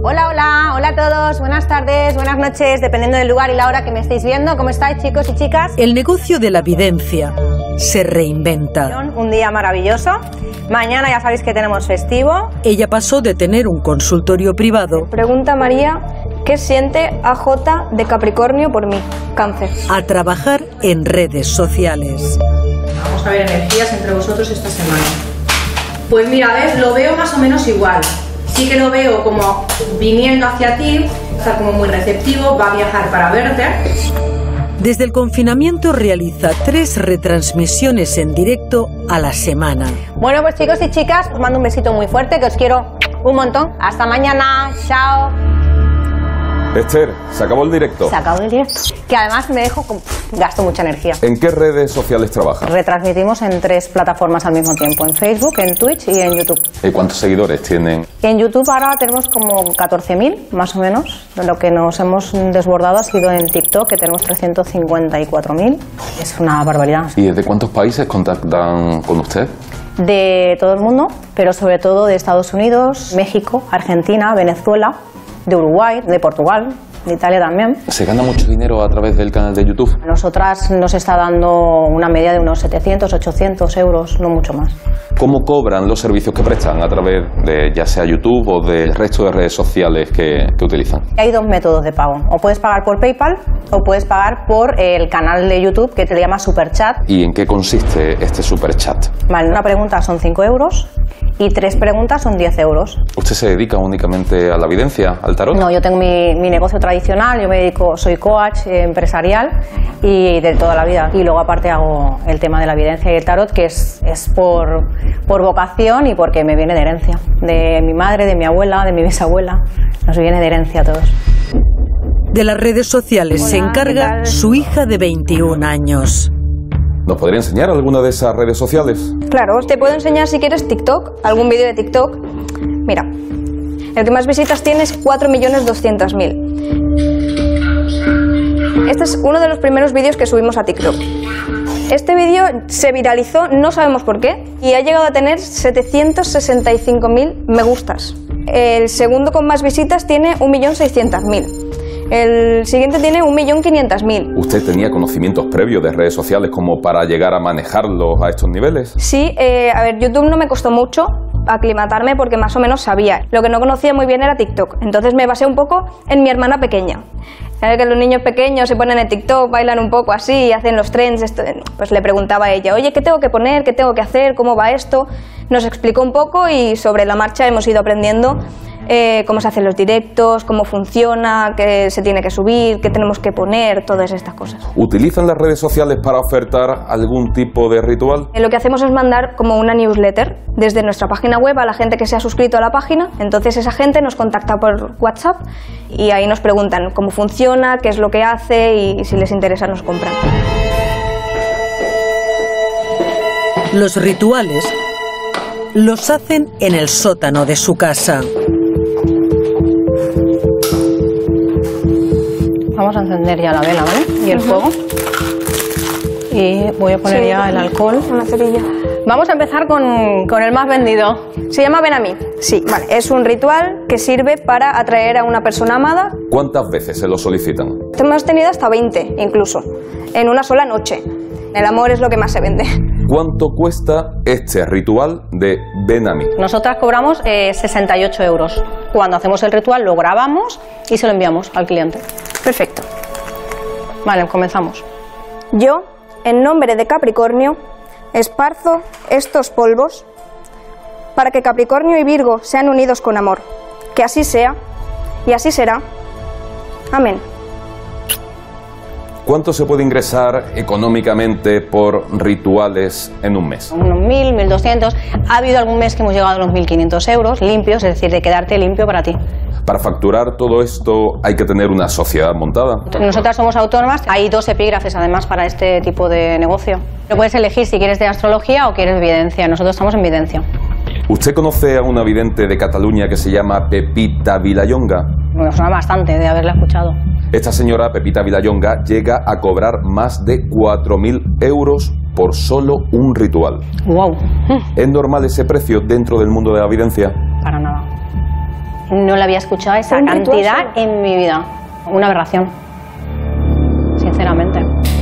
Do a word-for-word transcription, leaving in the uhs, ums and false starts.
Hola, hola, hola a todos, buenas tardes, buenas noches, dependiendo del lugar y la hora que me estéis viendo. ¿Cómo estáis, chicos y chicas? El negocio de la videncia se reinventa. Un día maravilloso. Mañana ya sabéis que tenemos festivo. Ella pasó de tener un consultorio privado. Pregunta María, ¿qué siente A J de Capricornio por mí? Cáncer. A trabajar en redes sociales. Vamos a ver energías entre vosotros esta semana. Pues mira, ves, lo veo más o menos igual. Sí que lo veo como viniendo hacia ti, está como muy receptivo, va a viajar para verte. Desde el confinamiento realiza tres retransmisiones en directo a la semana. Bueno, pues chicos y chicas, os mando un besito muy fuerte, que os quiero un montón. Hasta mañana, chao. Esther, se acabó el directo. Se acabó el directo. Que además me dejo, con... gasto mucha energía. ¿En qué redes sociales trabajas? Retransmitimos en tres plataformas al mismo tiempo, en Facebook, en Twitch y en YouTube. ¿Y cuántos seguidores tienen? En YouTube ahora tenemos como catorce mil, más o menos. Lo que nos hemos desbordado ha sido en TikTok, que tenemos trescientos cincuenta y cuatro mil. Es una barbaridad. ¿Y desde cuántos países contactan con usted? De todo el mundo, pero sobre todo de Estados Unidos, México, Argentina, Venezuela, de Uruguay, de Portugal, de Italia también. ¿Se gana mucho dinero a través del canal de YouTube? A nosotras nos está dando una media de unos setecientos, ochocientos euros, no mucho más. ¿Cómo cobran los servicios que prestan a través de ya sea YouTube o del resto de redes sociales que, que utilizan? Hay dos métodos de pago. O puedes pagar por PayPal o puedes pagar por el canal de YouTube que te llama Superchat. ¿Y en qué consiste este Superchat? Vale, una pregunta son cinco euros y tres preguntas son diez euros. ¿Usted se dedica únicamente a la videncia, al tarot? No, yo tengo mi, mi negocio tradicional, yo me dedico, soy coach eh, empresarial y de toda la vida. Y luego aparte hago el tema de la videncia y el tarot, que es, es por, por vocación y porque me viene de herencia. De mi madre, de mi abuela, de mi bisabuela, nos viene de herencia a todos. De las redes sociales Hola, se encarga su hija de veintiún años. ¿Nos podría enseñar alguna de esas redes sociales? Claro, te puedo enseñar si quieres TikTok, algún vídeo de TikTok. Mira, el que más visitas tiene es cuatro millones doscientos mil. Este es uno de los primeros vídeos que subimos a TikTok. Este vídeo se viralizó, no sabemos por qué, y ha llegado a tener setecientos sesenta y cinco mil me gustas. El segundo con más visitas tiene un millón seiscientos mil. El siguiente tiene un millón quinientos mil. ¿Usted tenía conocimientos previos de redes sociales como para llegar a manejarlos a estos niveles? Sí, eh, a ver, YouTube no me costó mucho aclimatarme porque más o menos sabía. Lo que no conocía muy bien era TikTok, entonces me basé un poco en mi hermana pequeña. Sabes que los niños pequeños se ponen en TikTok, bailan un poco así, hacen los trends, esto, pues le preguntaba a ella, oye, ¿qué tengo que poner? ¿Qué tengo que hacer? ¿Cómo va esto? Nos explicó un poco y sobre la marcha hemos ido aprendiendo eh, cómo se hacen los directos, cómo funciona, qué se tiene que subir, qué tenemos que poner, todas estas cosas. ¿Utilizan las redes sociales para ofertar algún tipo de ritual? Eh, lo que hacemos es mandar como una newsletter desde nuestra página web a la gente que se ha suscrito a la página, entonces esa gente nos contacta por WhatsApp y ahí nos preguntan cómo funciona, qué es lo que hace y si les interesa nos compran. Los rituales los hacen en el sótano de su casa. Vamos a encender ya la vela, ¿vale? Y el fuego. Y voy a poner Sí, ya el alcohol. Una cerilla. Vamos a empezar con, con el más vendido. Se llama Ven a mí. Sí, vale. Es un ritual que sirve para atraer a una persona amada. ¿Cuántas veces se lo solicitan? Hemos tenido hasta veinte, incluso, en una sola noche. El amor es lo que más se vende. ¿Cuánto cuesta este ritual de Ven a mí? Nosotras cobramos eh, sesenta y ocho euros. Cuando hacemos el ritual lo grabamos y se lo enviamos al cliente. Perfecto. Vale, comenzamos. Yo, en nombre de Capricornio, esparzo estos polvos para que Capricornio y Virgo sean unidos con amor. Que así sea y así será. Amén. ¿Cuánto se puede ingresar económicamente por rituales en un mes? Unos mil, mil doscientos. Ha habido algún mes que hemos llegado a los mil quinientos euros limpios, es decir, de quedarte limpio para ti. Para facturar todo esto hay que tener una sociedad montada. Nosotras somos autónomas, hay dos epígrafes además para este tipo de negocio. Lo puedes elegir si quieres de astrología o quieres videncia. Nosotros estamos en videncia. ¿Usted conoce a una vidente de Cataluña que se llama Pepita Vilallonga? Me suena bastante de haberla escuchado. Esta señora, Pepita Vilallonga, llega a cobrar más de cuatro mil euros por solo un ritual. ¡Wow! ¿Es normal ese precio dentro del mundo de la videncia? Para nada. No le había escuchado esa Un ritual cantidad solo. en mi vida. Una aberración, sinceramente.